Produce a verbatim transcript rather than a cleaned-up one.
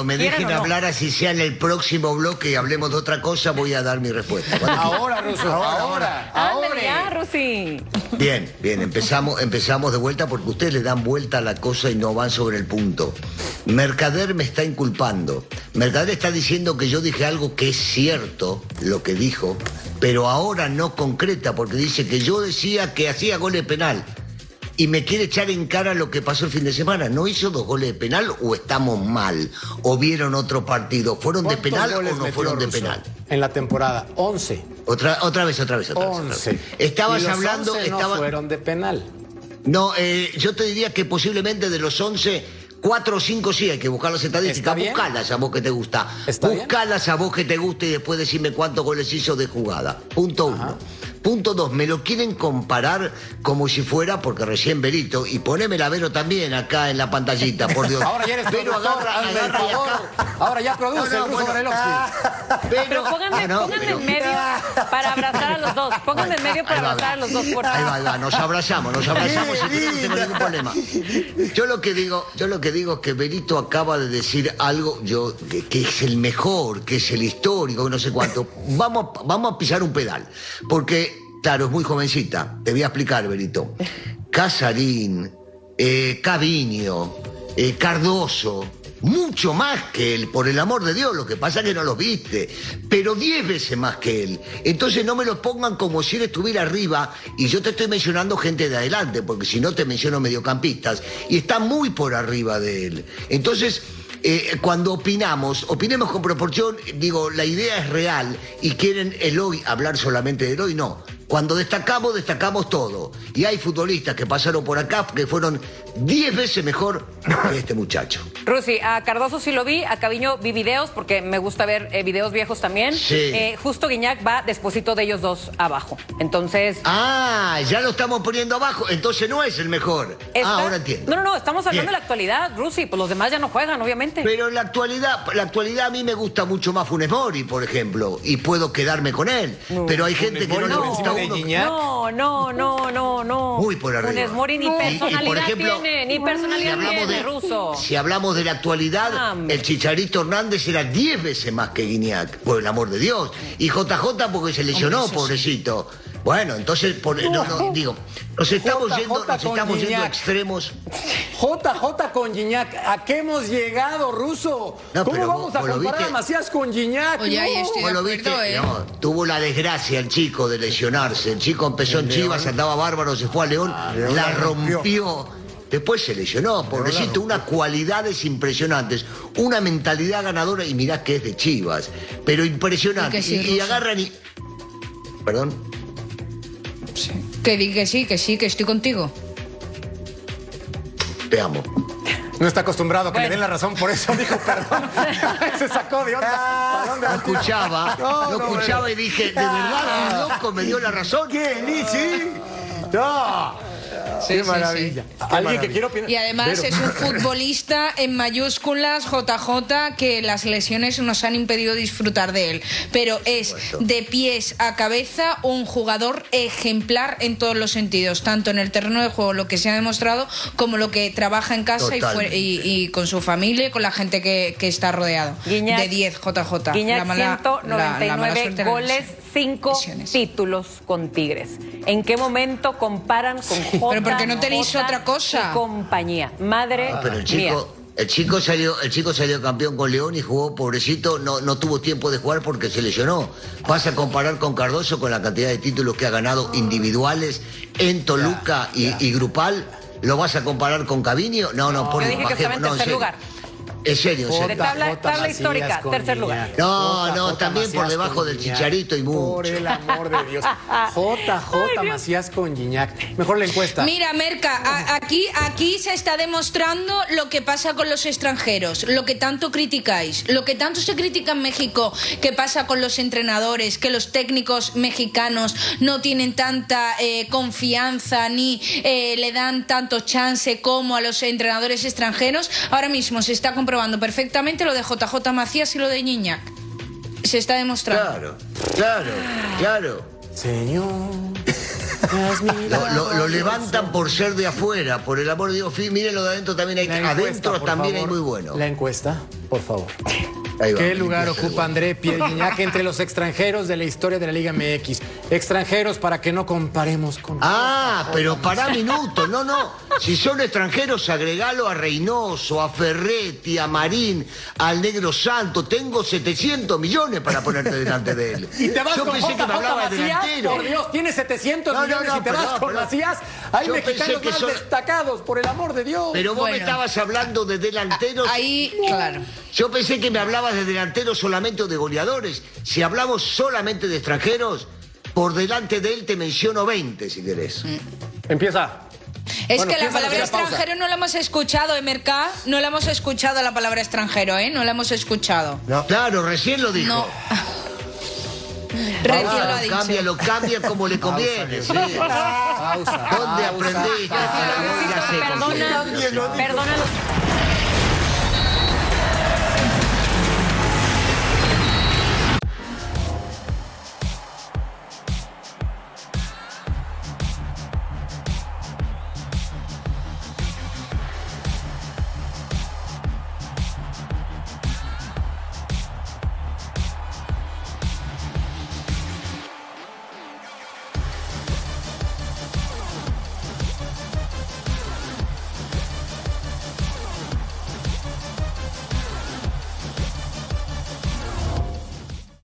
me dejen hablar, no? Así sea en el próximo bloque y hablemos de otra cosa, voy a dar mi respuesta. ¿Vale? Ahora, Ruso, ahora, ahora. ahora. Ándale ya, Rusi. Bien, bien, empezamos, empezamos de vuelta porque ustedes le dan vuelta a la cosa y no van sobre el punto. Mercader me está inculpando. Mercader está diciendo que yo dije algo que es cierto, lo que dijo, pero ahora no concreta porque dice que yo decía que hacía goles penal. Y me quiere echar en cara lo que pasó el fin de semana. ¿No hizo dos goles de penal o estamos mal? ¿O vieron otro partido? ¿Fueron de penal o no fueron de penal? En la temporada, once. Otra, otra vez, otra vez, otra vez. once. Otra vez. Estabas y los hablando... once no estaba... fueron de penal. No, eh, yo te diría que posiblemente de los once... Cuatro o cinco sí, hay que buscar las estadísticas. Buscalas a vos que te gusta. Buscalas a vos que te gusta y después decime cuántos goles hizo de jugada. Punto uno. Ajá. Punto dos, me lo quieren comparar como si fuera, porque recién Verito, y poneme la Vero también acá en la pantallita, por Dios. Ahora ya eres Vero, agarra, agarra y acá. Ahora ya produce no, no, el Ruso bueno, Pero, pero pónganme, ah, no, pónganme pero... en medio para abrazar a los dos. Pónganme en medio para abrazar va. a los dos, por favor. Ahí va, ahí va, nos abrazamos, nos abrazamos y no tengo ningún problema. Yo lo que digo, yo lo que digo es que Verito acaba de decir algo yo que, que es el mejor, que es el histórico, no sé cuánto. Vamos, vamos a pisar un pedal, porque claro, es muy jovencita. Te voy a explicar, Berito. Casarín, eh, Caviño, eh, Cardoso, mucho más que él, por el amor de Dios. Lo que pasa es que no los viste, pero diez veces más que él. Entonces no me los pongan como si él estuviera arriba y yo te estoy mencionando gente de adelante, porque si no te menciono mediocampistas y está muy por arriba de él. Entonces... Eh, cuando opinamos, opinemos con proporción, digo, la idea es real y quieren el hoy, hablar solamente del hoy, no. Cuando destacamos, destacamos todo. Y hay futbolistas que pasaron por acá que fueron diez veces mejor que este muchacho. Rusi, a Cardoso sí lo vi, a Caviño vi videos, porque me gusta ver eh, videos viejos también. Sí. Eh, justo Guiñac va desposito de ellos dos abajo. Entonces... Ah, ya lo estamos poniendo abajo, entonces no es el mejor. ¿Está? Ah, ahora entiendo. No, no, no, estamos hablando Bien. de la actualidad, Rusi, pues los demás ya no juegan, obviamente. Pero en la actualidad, la actualidad a mí me gusta mucho más Funes Mori, por ejemplo, y puedo quedarme con él. No, pero hay gente que no, no le gusta uno. No, no, no, no, no. Muy por arriba. Funes Mori ni personalidad y, y por ejemplo, tiene, ni personalidad si tiene, de, Ruso. Si hablamos de la actualidad, ah, el Chicharito Hernández era diez veces más que Guiñac, por el amor de Dios. Y J J porque se lesionó, pobrecito. Bueno, entonces, por, no, no, digo, nos estamos J J yendo, nos estamos yendo a extremos. J J con Guiñac, ¿a qué hemos llegado, Ruso? No, ¿Cómo pero vamos vos, a comparar a Macías con Guiñac? Oye, ahí estoy de acuerdo, ¿eh? No, tuvo la desgracia el chico de lesionarse. El chico empezó en Chivas, andaba bárbaro, se fue a León, ah, León la rompió. rompió. Después se lesionó, pobrecito, unas cualidades impresionantes, una mentalidad ganadora, y mirá que es de Chivas, pero impresionante. Y, sí, y, y agarran y... ¿Perdón? Sí. Que di que sí, que sí, que estoy contigo. Te amo. No está acostumbrado a que bueno. le den la razón, por eso dijo perdón. Se sacó de onda. No escuchaba, no, no, no escuchaba bueno. y dije, ¿de verdad un loco me dio la razón? ¿Qué? ¿Ni sí? No. Sí, Qué sí, maravilla. sí. Alguien maravilla. que quiero opinar. Y además Pero... es un futbolista en mayúsculas, J J, que las lesiones nos han impedido disfrutar de él. Pero es de pies a cabeza un jugador ejemplar en todos los sentidos, tanto en el terreno de juego, lo que se ha demostrado, como lo que trabaja en casa y, fue, y, y con su familia y con la gente que, que está rodeado. Guiñac, de diez, J J. Guiñac, la mala, ciento noventa y nueve la, la goles, cinco lesiones. Títulos con Tigres. ¿En qué momento comparan con J? Pero porque no tenéis J otra cosa. Y compañía. Madre ah, pero el chico, mía. El chico salió, el chico salió campeón con León y jugó, pobrecito, no, no tuvo tiempo de jugar porque se lesionó. Vas a comparar con Cardoso con la cantidad de títulos que ha ganado individuales en Toluca ya, ya. Y, y grupal. ¿Lo vas a comparar con Caviño? No, no, por Yo dije que estaba en tercer lugar. En serio, en serio. De tabla, tabla histórica, tercer lugar. No, J, no, J, también Macías por debajo del Guiñac. Chicharito y mucho. Por el amor de Dios. J J Macías con Guiñac. Mejor la encuesta. Mira, Merca, a, aquí, aquí se está demostrando lo que pasa con los extranjeros, lo que tanto criticáis, lo que tanto se critica en México, que pasa con los entrenadores, que los técnicos mexicanos no tienen tanta eh, confianza ni eh, le dan tanto chance como a los entrenadores extranjeros. Ahora mismo se está comprobando perfectamente lo de J J Macías y lo de Guiñac. Se está demostrando. Claro, claro, claro. Señor. Lo, lo, lo levantan por ser de afuera, por el amor de Dios. Mírenlo de adentro también hay, encuesta, adentro también favor, hay muy bueno. La encuesta, por favor. Ahí va, ¿Qué lugar ocupa André Pierre Gignac entre los extranjeros de la historia de la Liga M X? Extranjeros para que no comparemos con... Ah, pero pará minutos, no, no. Si son extranjeros, agregalo a Reynoso, a Ferretti, a Marín, al Negro Santo. Tengo setecientos millones para ponerte delante de él. Y te vas Yo con pensé J J que me hablaba de Macías, delantero. por Dios, tienes setecientos No, no, millones no, y te perdón, vas con perdón. Macías. Hay Yo mexicanos pensé que más son- destacados, por el amor de Dios. Pero vos Bueno. me estabas hablando de delanteros. Ahí, claro. Yo pensé que me hablabas de delanteros solamente o de goleadores. Si hablamos solamente de extranjeros, por delante de él te menciono veinte, si querés. Empieza. Es Bueno, que la piénsalo palabra en la pausa. extranjero no la hemos escuchado, ¿eh, Mercá? No la hemos escuchado la palabra extranjero, ¿eh? No la hemos escuchado. No. Claro, recién lo dijo. No. Recién lo ha Claro, dicho. cámbialo, cambia como le conviene. Sí. Pausa. ¿Dónde pausa. aprendiste? Perdona, perdona los